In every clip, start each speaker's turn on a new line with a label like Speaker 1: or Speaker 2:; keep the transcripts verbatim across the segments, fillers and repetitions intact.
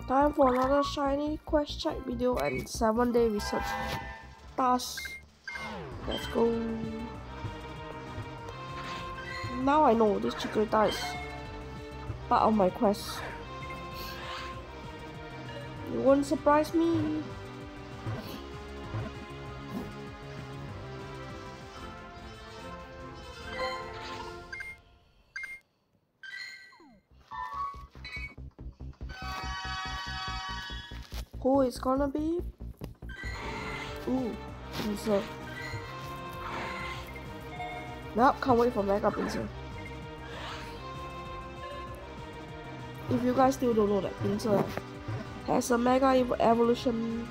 Speaker 1: Time for another shiny quest check video and seven day research task. Let's go. Now I know this Chikorita is part of my quest. You won't surprise me. Who is gonna be? Ooh, Pinsir. Nope, can't wait for Mega Pinsir. If you guys still don't know that Pinsir has a Mega ev evolution.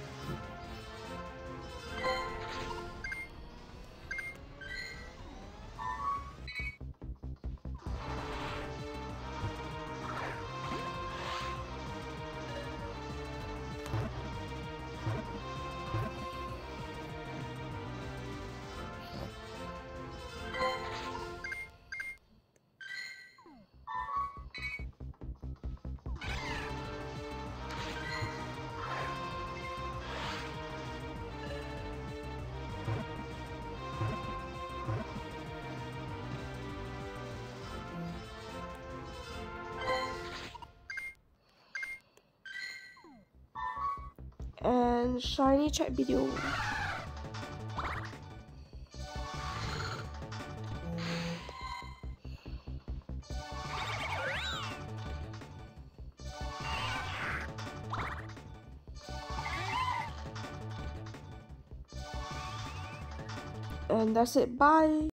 Speaker 1: And shiny check video. And that's it. Bye.